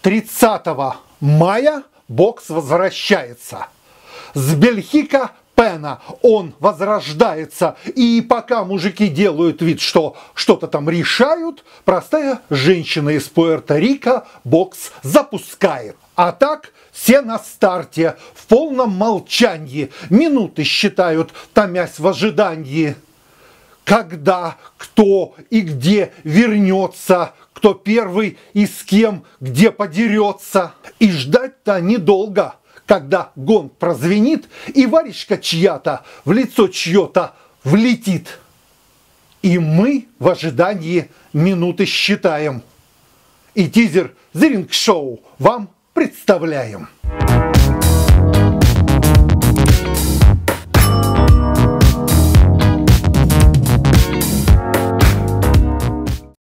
30 мая бокс возвращается. С Бельхика Пена он возрождается. И пока мужики делают вид, что что-то там решают, простая женщина из Пуэрто-Рико бокс запускает. А так все на старте, в полном молчании, минуты считают, томясь в ожидании. Когда, кто и где вернется, кто первый и с кем, где подерется. И ждать-то недолго, когда гонг прозвенит, и варежка чья-то в лицо чье-то влетит. И мы в ожидании минуты считаем. И тизер The Ring Show вам представляем.